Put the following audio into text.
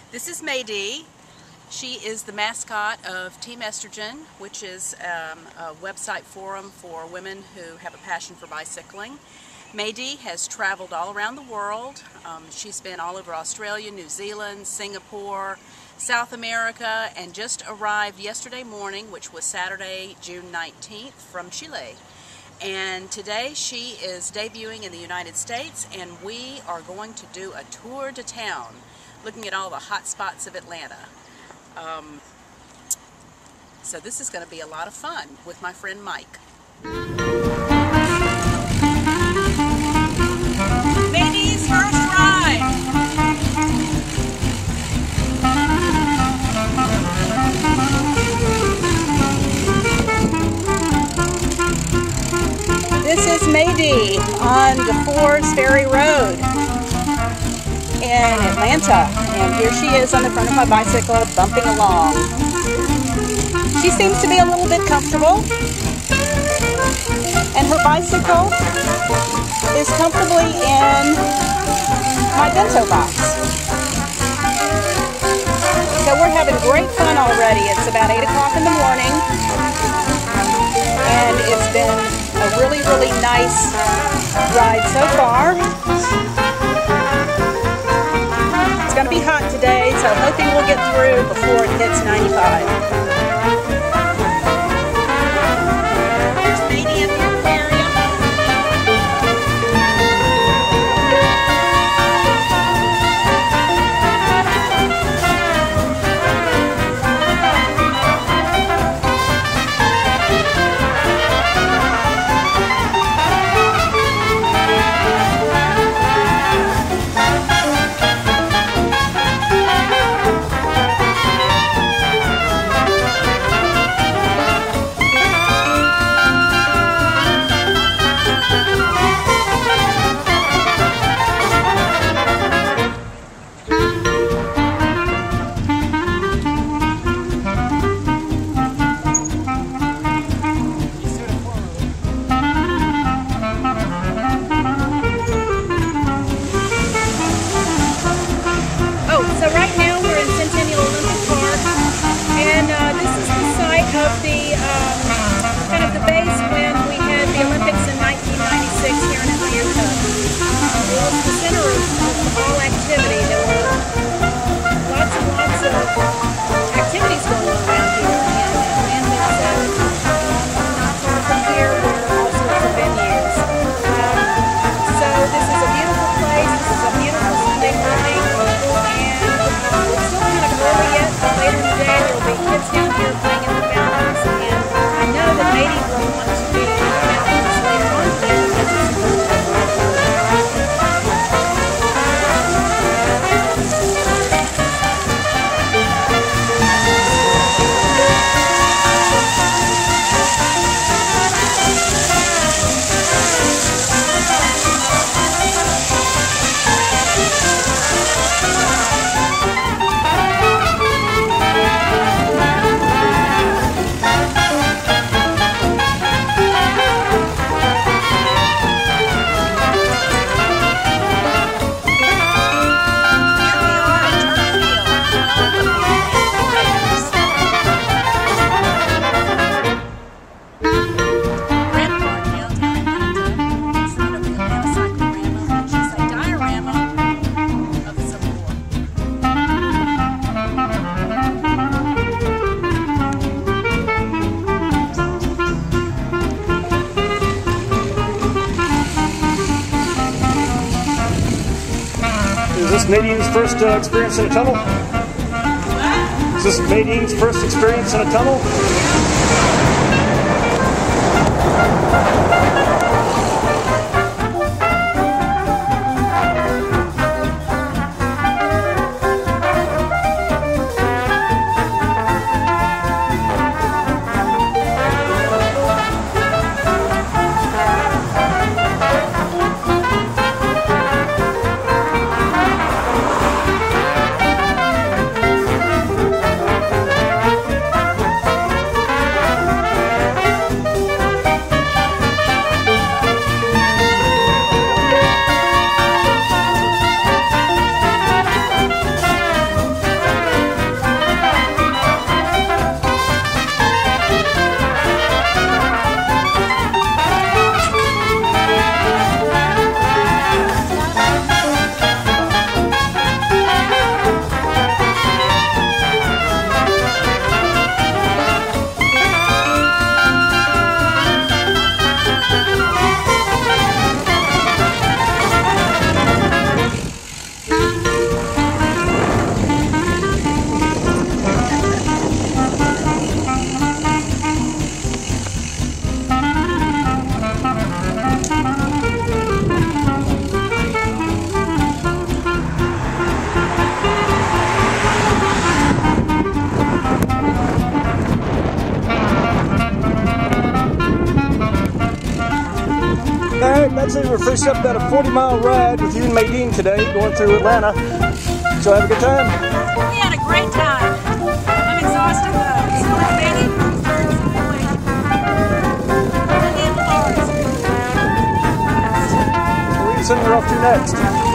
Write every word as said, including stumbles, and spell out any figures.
This is Maydee. She is the mascot of Team Estrogen, which is um, a website forum for women who have a passion for bicycling. Maydee has traveled all around the world. Um, she's been all over Australia, New Zealand, Singapore, South America, and just arrived yesterday morning, which was Saturday, June nineteenth, from Chile. And today she is debuting in the United States, and we are going to do a tour to town, looking at all the hot spots of Atlanta. Um, so this is going to be a lot of fun with my friend Mike. Maydee's first ride. This is Maydee on DeForest Ferry Road in Atlanta, and here she is on the front of my bicycle bumping along. She seems to be a little bit comfortable, and her bicycle is comfortably in my bento box. So we're having great fun already. It's about eight o'clock in the morning, and it's been a really, really nice ride so far. It's going to be hot today, so hoping we'll get through before it hits ninety-five. There's Maydee in the area. Is this Nadine's first uh, experience in a tunnel? Is this Nadine's first experience in a tunnel? right, that's it. We're finished up about a forty mile ride with you and Maydeen today, going through Atlanta. So have a good time. We had a great time. I'm exhausted though. So it's Maydeen Where are you sending her off to next?